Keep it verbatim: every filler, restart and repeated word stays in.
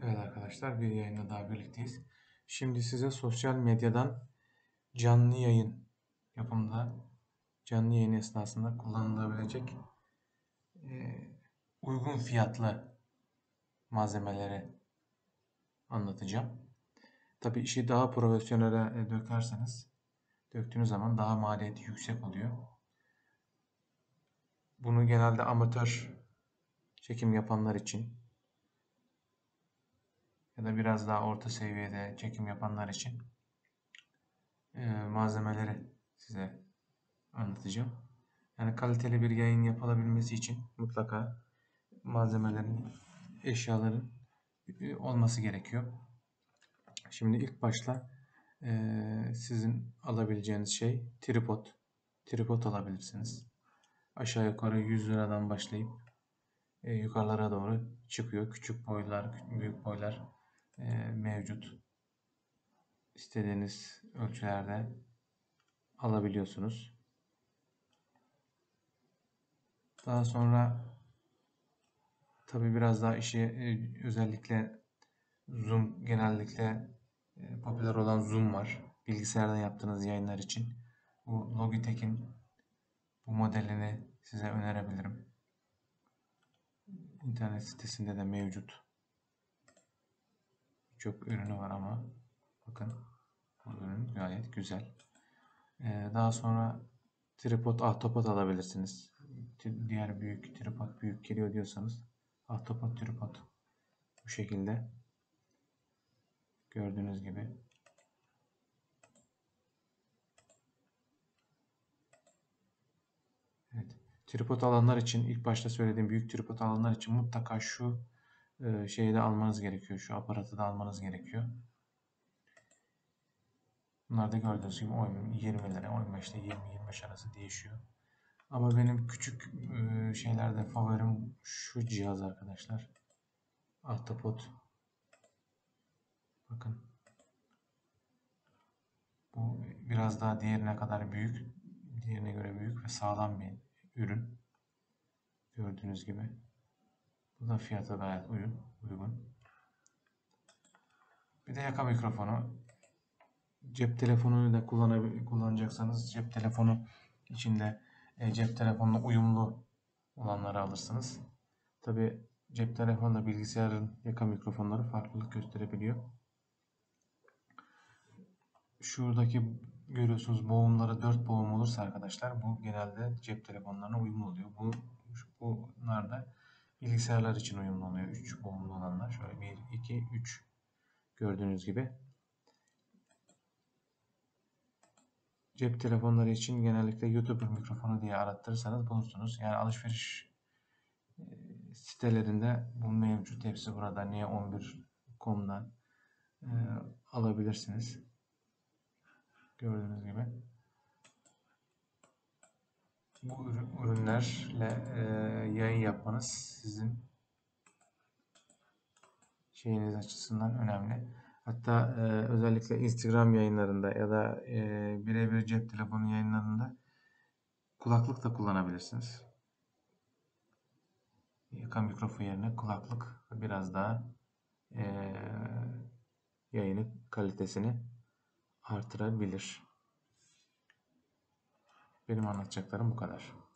Evet arkadaşlar, bir yayında daha birlikteyiz. Şimdi size sosyal medyadan canlı yayın yapımında, canlı yayın esnasında kullanılabilecek e, uygun fiyatlı malzemeleri anlatacağım. Tabii işi daha profesyonele e, dökerseniz, döktüğünüz zaman daha maliyeti yüksek oluyor. Bunu genelde amatör çekim yapanlar için ya da biraz daha orta seviyede çekim yapanlar için e, malzemeleri size anlatacağım. Yani kaliteli bir yayın yapılabilmesi için mutlaka malzemelerin, eşyaların e, olması gerekiyor. Şimdi ilk başta e, sizin alabileceğiniz şey tripod. Tripod alabilirsiniz. Aşağı yukarı yüz liradan başlayıp e, yukarılara doğru çıkıyor. Küçük boylar, büyük boylar e, mevcut. İstediğiniz ölçülerde alabiliyorsunuz. Daha sonra tabii biraz daha işi e, özellikle Zoom, genellikle e, popüler olan Zoom var. Bilgisayardan yaptığınız yayınlar için. Bu Logitech'in bu modelini size önerebilirim. İnternet sitesinde de mevcut. Çok ürünü var ama bakın bu ürün gayet güzel. Ee, daha sonra tripod, ahtapot alabilirsiniz. Diğer büyük tripod büyük geliyor diyorsanız ahtapot tripod bu şekilde gördüğünüz gibi. Evet. Tripod alanlar için ilk başta söylediğim büyük tripod alanlar için mutlaka şu e, şeyi de almanız gerekiyor. Şu aparatı da almanız gerekiyor. Bunlar da gördüğünüz gibi yirmi lira, on beş ile yirmi yirmi beş arası değişiyor. Ama benim küçük e, şeylerde favorim şu cihaz arkadaşlar. Ahtapot. Bakın. Bu biraz daha diğerine kadar büyük. Diğerine göre büyük ve sağlam bir ürün. Gördüğünüz gibi. Bu da fiyatı gayet uygun. Bir de yaka mikrofonu. Cep telefonunu da kullanacaksanız cep telefonu içinde e, cep telefonuna uyumlu olanları alırsınız. Tabi cep telefonla bilgisayarın yaka mikrofonları farklılık gösterebiliyor. Şuradaki görüyorsunuz boğumları dört boğum olursa arkadaşlar bu genelde cep telefonlarına uyumlu oluyor. Bu bunlar da bilgisayarlar için uyumlu oluyor. üç boğumlu olanlar. Şöyle bir, iki, üç gördüğünüz gibi. Cep telefonları için genellikle YouTuber mikrofonu diye arattırırsanız bulursunuz. Yani alışveriş e, sitelerinde bu mevcut. Hepsi burada. Niye on bir nokta com'dan e, alabilirsiniz. Gördüğünüz gibi. Bu ürünlerle e, yayın yapmanız sizin şeyiniz açısından önemli. Hatta e, özellikle Instagram yayınlarında ya da e, birebir cep telefonu yayınlarında kulaklık da kullanabilirsiniz. Yaka mikrofon yerine kulaklık biraz daha e, yayının kalitesini artırabilir. Benim anlatacaklarım bu kadar.